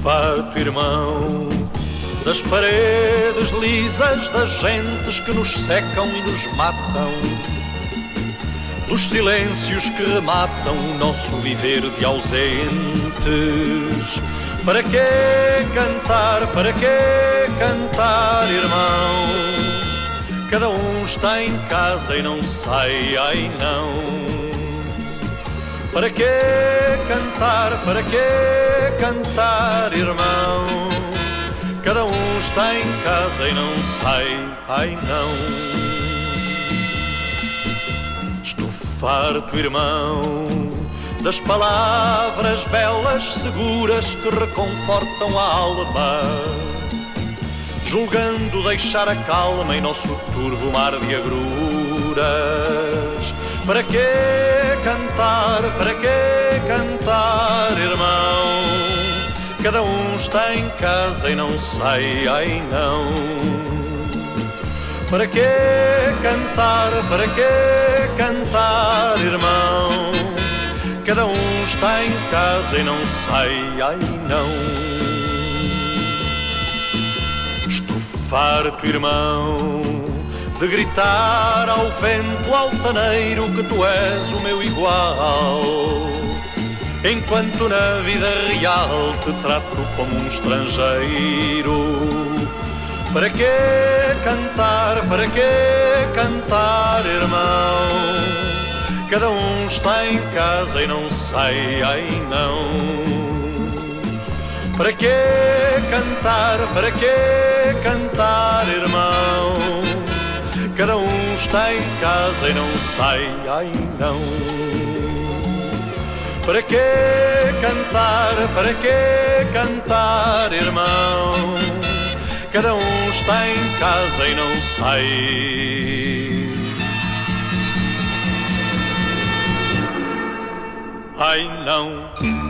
farto, irmão, das paredes lisas, das gentes que nos secam e nos matam, dos silêncios que rematam o nosso viver de ausentes. Para que cantar, para que cantar, irmão? Cada um está em casa e não sai, ai não. Para que cantar, para que cantar, irmão? Cada um está em casa e não sai, ai não. Estou farto, irmão, das palavras belas, seguras, que reconfortam a alma, julgando deixar a calma em nosso turvo mar de agruras. Para que cantar, para que cantar, irmão? Cada um está em casa e não sai, ai não. Para que cantar, para que cantar, irmão? Cada um está em casa e não sai, ai não. Estou farto, irmão, de gritar ao vento altaneiro que tu és o meu igual, enquanto na vida real te trato como um estrangeiro. Para que cantar, para que cantar, irmão? Cada um está em casa e não sai, ai não. Para que cantar, para que cantar, irmão? Cada um está em casa e não sai, ai não. Para que cantar, para que cantar, irmão? Cada um está em casa e não sai, ai não.